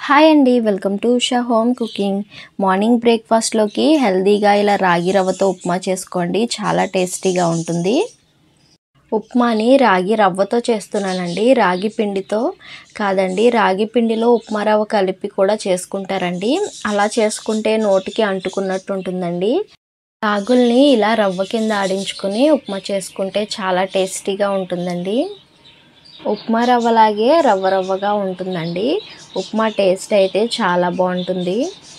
Hi అండి, welcome to Usha home cooking. Morning బ్రేక్ఫాస్ట్లోకి హెల్దీగా ఇలా రాగి రవ్వతో ఉప్మా చేసుకోండి, చాలా టేస్టీగా ఉంటుంది. ఉప్మాని రాగి రవ్వతో చేస్తున్నానండి, రాగి పిండితో కాదండి. రాగి పిండిలో ఉప్మా రవ్వ కలిపి కూడా చేసుకుంటారండి. అలా చేసుకుంటే నోటికి అంటుకున్నట్టు ఉంటుందండి. రాగుల్ని ఇలా రవ్వ కింద ఆడించుకుని ఉప్మా చేసుకుంటే చాలా టేస్టీగా ఉంటుందండి. ఉప్మా రవ్వలాగే రవ్వ రవ్వగా ఉంటుందండి. ఉప్మా టేస్ట్ అయితే చాలా బాగుంటుంది.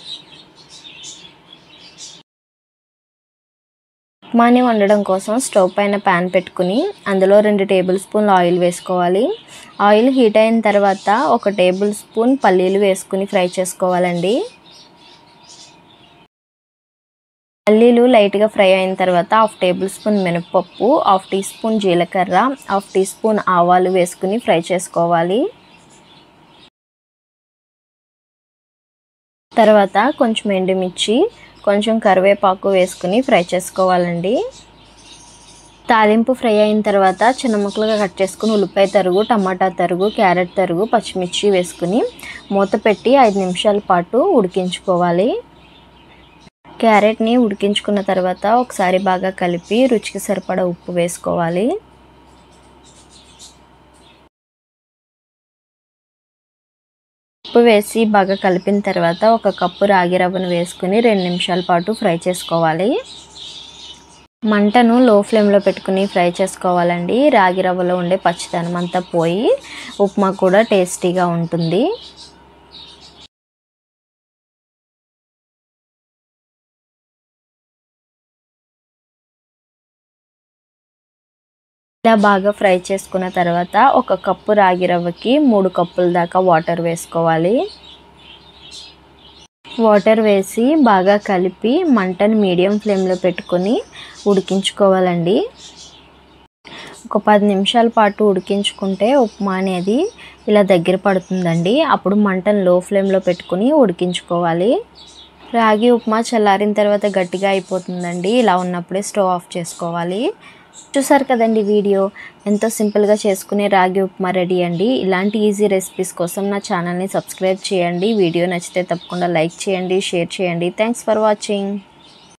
ఉప్మాని వండడం కోసం స్టవ్ పైన ప్యాన్ పెట్టుకుని అందులో 2 టేబుల్ స్పూన్లు ఆయిల్ వేసుకోవాలి. ఆయిల్ హీట్ అయిన తర్వాత 1 టేబుల్ స్పూన్ పల్లీలు వేసుకుని ఫ్రై చేసుకోవాలండి. పల్లీలు లైట్గా ఫ్రై అయిన తర్వాత 1/2 టేబుల్ స్పూన్ మినపప్పు, 1/2 టీ స్పూన్ జీలకర్ర, 1/2 టీ స్పూన్ ఆవాలు వేసుకుని ఫ్రై చేసుకోవాలి. తర్వాత కొంచెం ఎండుమిర్చి, కొంచెం కరివేపాకు వేసుకుని ఫ్రై చేసుకోవాలండి. తాలింపు ఫ్రై అయిన తర్వాత చిన్న ముక్కలుగా కట్ చేసుకుని ఉల్లిపాయ తరుగు, టమాటా తరుగు, క్యారెట్ తరుగు, పచ్చిమిర్చి వేసుకుని మూత పెట్టి 5 నిమిషాల పాటు ఉడికించుకోవాలి. క్యారెట్ని ఉడికించుకున్న తర్వాత ఒకసారి బాగా కలిపి రుచికి సరిపడా ఉప్పు వేసుకోవాలి. ఉప్పు వేసి బాగా కలిపిన తర్వాత 1 కప్పు రాగి రవ్వను వేసుకుని 2 నిమిషాల పాటు ఫ్రై చేసుకోవాలి. మంటను లో ఫ్లేమ్లో పెట్టుకుని ఫ్రై చేసుకోవాలండి. రాగి రవ్వలో ఉండే పచ్చిదనం అంతా పోయి ఉప్మా కూడా టేస్టీగా ఉంటుంది. ఇలా బాగా ఫ్రై చేసుకున్న తర్వాత 1 కప్పు రాగి రవ్వకి 3 కప్పుల దాకా వాటర్ వేసుకోవాలి. వాటర్ వేసి బాగా కలిపి మంటను మీడియం ఫ్లేమ్లో పెట్టుకొని ఉడికించుకోవాలండి. ఒక 10 నిమిషాల పాటు ఉడికించుకుంటే ఉప్మా అనేది ఇలా దగ్గర పడుతుందండి. అప్పుడు మంటను లో ఫ్లేమ్లో పెట్టుకుని ఉడికించుకోవాలి. రాగి ఉప్మా చల్లారిన తర్వాత గట్టిగా అయిపోతుందండి. ఇలా ఉన్నప్పుడే స్టవ్ ఆఫ్ చేసుకోవాలి. చూసారు కదండి వీడియో, ఎంతో సింపుల్గా చేసుకునే రాగి ఉప్మా రెడీ అండి. ఇలాంటి ఈజీ రెసిపీస్ కోసం నా ఛానల్ని సబ్స్క్రైబ్ చేయండి. వీడియో నచ్చితే తప్పకుండా లైక్ చేయండి, షేర్ చేయండి. Thanks for watching.